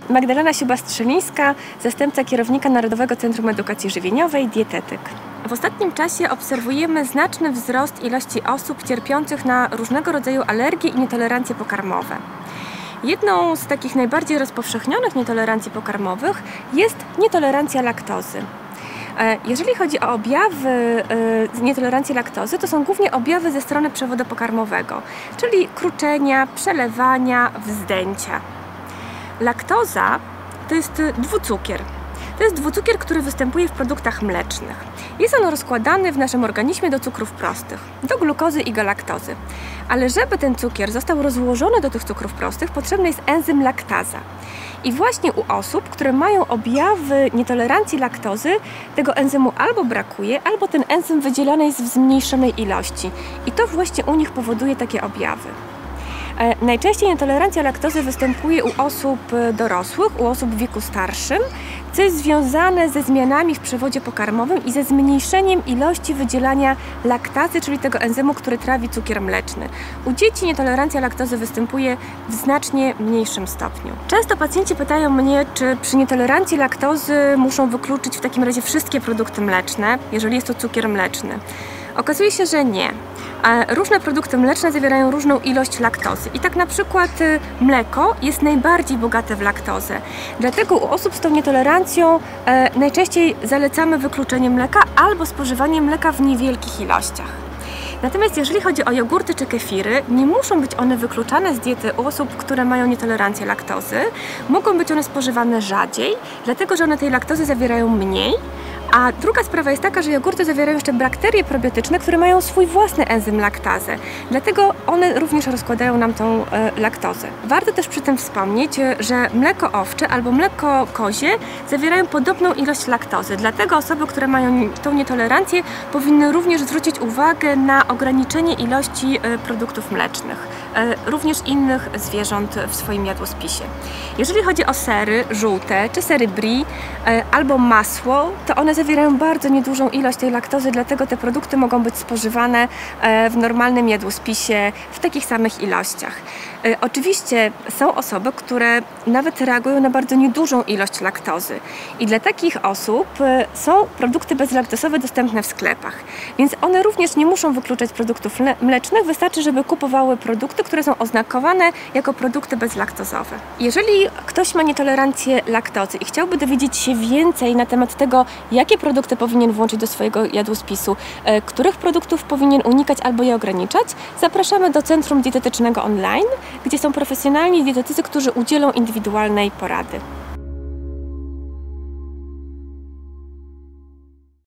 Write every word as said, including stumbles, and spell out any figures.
Magdalena Siuba-Strzelińska, zastępca kierownika Narodowego Centrum Edukacji Żywieniowej, dietetyk. W ostatnim czasie obserwujemy znaczny wzrost ilości osób cierpiących na różnego rodzaju alergie i nietolerancje pokarmowe. Jedną z takich najbardziej rozpowszechnionych nietolerancji pokarmowych jest nietolerancja laktozy. Jeżeli chodzi o objawy nietolerancji laktozy, to są głównie objawy ze strony przewodu pokarmowego, czyli kruczenia, przelewania, wzdęcia. Laktoza to jest dwucukier. To jest dwucukier, który występuje w produktach mlecznych. Jest on rozkładany w naszym organizmie do cukrów prostych, do glukozy i galaktozy. Ale żeby ten cukier został rozłożony do tych cukrów prostych, potrzebny jest enzym laktaza. I właśnie u osób, które mają objawy nietolerancji laktozy, tego enzymu albo brakuje, albo ten enzym wydzielany jest w zmniejszonej ilości. I to właśnie u nich powoduje takie objawy. Najczęściej nietolerancja laktozy występuje u osób dorosłych, u osób w wieku starszym, co jest związane ze zmianami w przewodzie pokarmowym i ze zmniejszeniem ilości wydzielania laktazy, czyli tego enzymu, który trawi cukier mleczny. U dzieci nietolerancja laktozy występuje w znacznie mniejszym stopniu. Często pacjenci pytają mnie, czy przy nietolerancji laktozy muszą wykluczyć w takim razie wszystkie produkty mleczne, jeżeli jest to cukier mleczny. Okazuje się, że nie. Różne produkty mleczne zawierają różną ilość laktozy i tak na przykład mleko jest najbardziej bogate w laktozę. Dlatego u osób z tą nietolerancją e, najczęściej zalecamy wykluczenie mleka albo spożywanie mleka w niewielkich ilościach. Natomiast jeżeli chodzi o jogurty czy kefiry, nie muszą być one wykluczane z diety u osób, które mają nietolerancję laktozy. Mogą być one spożywane rzadziej, dlatego że one tej laktozy zawierają mniej. A druga sprawa jest taka, że jogurty zawierają jeszcze bakterie probiotyczne, które mają swój własny enzym laktazę. Dlatego one również rozkładają nam tą e, laktozę. Warto też przy tym wspomnieć, że mleko owcze albo mleko kozie zawierają podobną ilość laktozy. Dlatego osoby, które mają tą nietolerancję, powinny również zwrócić uwagę na ograniczenie ilości e, produktów mlecznych, e, również innych zwierząt w swoim jadłospisie. Jeżeli chodzi o sery żółte czy sery brie e, albo masło, to one zawierają bardzo niedużą ilość tej laktozy, dlatego te produkty mogą być spożywane w normalnym jadłospisie w takich samych ilościach. Oczywiście są osoby, które nawet reagują na bardzo niedużą ilość laktozy i dla takich osób są produkty bezlaktozowe dostępne w sklepach, więc one również nie muszą wykluczać produktów mlecznych, wystarczy, żeby kupowały produkty, które są oznakowane jako produkty bezlaktozowe. Jeżeli ktoś ma nietolerancję laktozy i chciałby dowiedzieć się więcej na temat tego, jakie produkty powinien włączyć do swojego jadłospisu, których produktów powinien unikać albo je ograniczać, zapraszamy do Centrum Dietetycznego Online, gdzie są profesjonalni dietetycy, którzy udzielą indywidualnej porady.